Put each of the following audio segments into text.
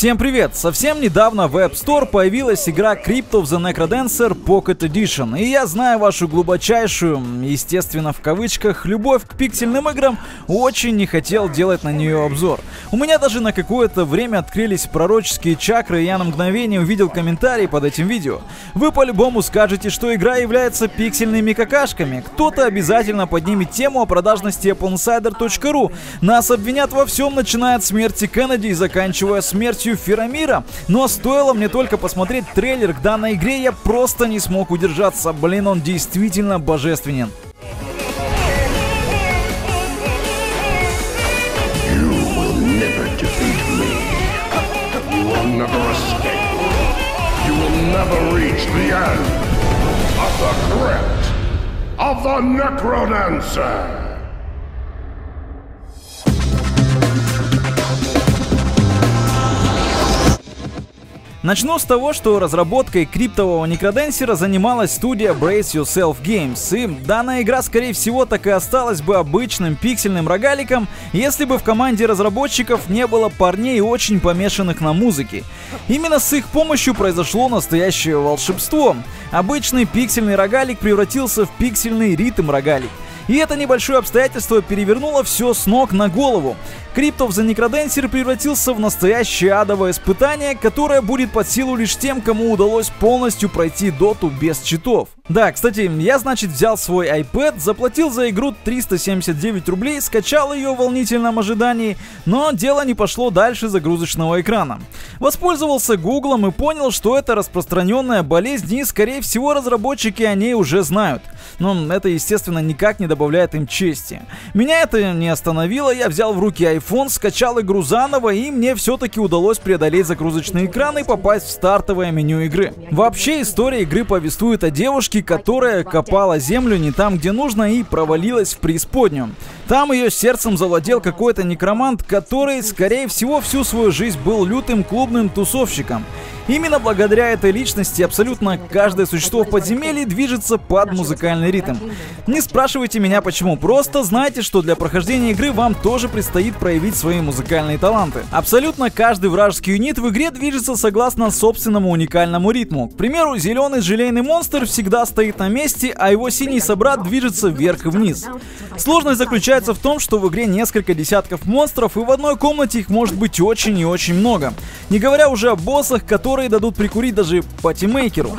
Всем привет! Совсем недавно в App Store появилась игра Crypt of the Necrodancer Pocket Edition. И я знаю вашу глубочайшую, естественно в кавычках, любовь к пиксельным играм, очень не хотел делать на нее обзор. У меня даже на какое-то время открылись пророческие чакры, и я на мгновение увидел комментарии под этим видео. Вы по-любому скажете, что игра является пиксельными какашками. Кто-то обязательно поднимет тему о продажности AppleInsider.ru. Нас обвинят во всем, начиная от смерти Кеннеди и заканчивая смертью Ферамира. Но стоило мне только посмотреть трейлер к данной игре, я просто не смог удержаться. Блин, он действительно божественен. Начну с того, что разработкой криптового некроденсера занималась студия Brace Yourself Games, и данная игра, скорее всего, так и осталась бы обычным пиксельным рогаликом, если бы в команде разработчиков не было парней, очень помешанных на музыке. Именно с их помощью произошло настоящее волшебство. Обычный пиксельный рогалик превратился в пиксельный ритм-рогалик. И это небольшое обстоятельство перевернуло все с ног на голову. Crypt of the Necrodancer превратился в настоящее адовое испытание, которое будет под силу лишь тем, кому удалось полностью пройти доту без читов. Да, кстати, я, значит, взял свой iPad, заплатил за игру 379 рублей, скачал ее в волнительном ожидании, но дело не пошло дальше загрузочного экрана. Воспользовался Гуглом и понял, что это распространенная болезнь, и, скорее всего, разработчики о ней уже знают. Но это, естественно, никак не добавляет им чести. Меня это не остановило, я взял в руки iPhone, скачал игру заново, и мне все-таки удалось преодолеть загрузочный экран и попасть в стартовое меню игры. Вообще, история игры повествует о девушке, которая копала землю не там, где нужно, и провалилась в преисподнюю. Там ее сердцем завладел какой-то некромант, который, скорее всего, всю свою жизнь был лютым клубным тусовщиком. Именно благодаря этой личности абсолютно каждое существо в подземелье движется под музыкальный ритм. Не спрашивайте меня почему, просто знайте, что для прохождения игры вам тоже предстоит проявить свои музыкальные таланты. Абсолютно каждый вражеский юнит в игре движется согласно собственному уникальному ритму. К примеру, зеленый желейный монстр всегда стоит на месте, а его синий собрат движется вверх и вниз. Сложность заключается в том, что в игре несколько десятков монстров, и в одной комнате их может быть очень и очень много. Не говоря уже о боссах, которые дадут прикурить даже патимейкеру.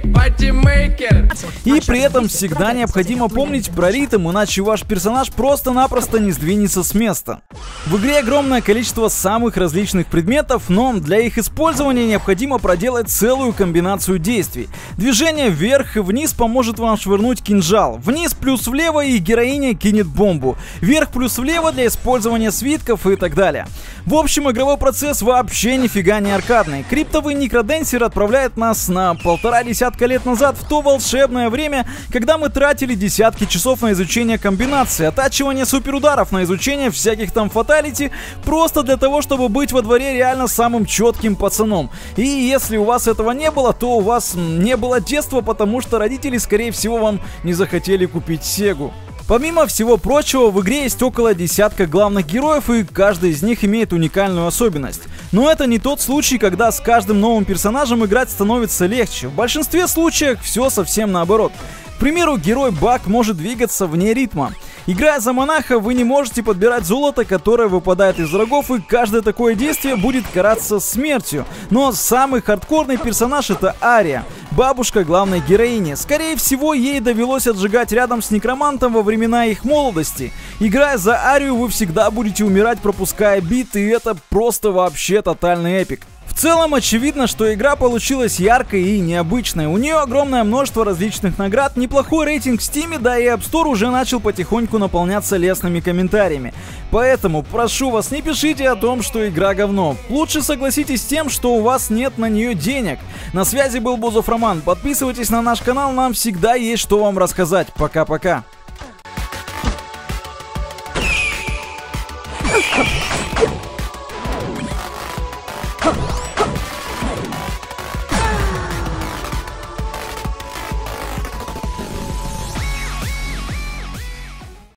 И при этом всегда необходимо помнить про ритм, иначе ваш персонаж просто-напросто не сдвинется с места. В игре огромное количество самых различных предметов, но для их использования необходимо проделать целую комбинацию действий. Движение вверх и вниз поможет вам швырнуть кинжал, вниз плюс влево и героиня кинет бомбу, вверх плюс влево для использования свитков и так далее. В общем, игровой процесс вообще нифига не аркадный. Криптовый некроденсер отправляет нас на 1,5 десятка лет назад в то волшебное время, когда мы тратили десятки часов на изучение комбинаций, оттачивание суперударов, на изучение всяких там фаталити, просто для того, чтобы быть во дворе реально самым четким пацаном. И если у вас этого не было, то у вас не было детства, потому что родители, скорее всего, вам не захотели купить Сегу. Помимо всего прочего, в игре есть около десятка главных героев, и каждый из них имеет уникальную особенность. Но это не тот случай, когда с каждым новым персонажем играть становится легче. В большинстве случаев все совсем наоборот. К примеру, герой Бак может двигаться вне ритма. Играя за монаха, вы не можете подбирать золото, которое выпадает из врагов, и каждое такое действие будет караться смертью. Но самый хардкорный персонаж — это Ария, бабушка главной героини. Скорее всего, ей довелось отжигать рядом с некромантом во времена их молодости. Играя за Арию, вы всегда будете умирать, пропуская биты, и это просто вообще тотальный эпик. В целом очевидно, что игра получилась яркой и необычной. У нее огромное множество различных наград, неплохой рейтинг в Steam, да и App Store уже начал потихоньку наполняться лестными комментариями. Поэтому прошу вас, не пишите о том, что игра говно. Лучше согласитесь с тем, что у вас нет на нее денег. На связи был Бузов Роман. Подписывайтесь на наш канал, нам всегда есть что вам рассказать. Пока-пока.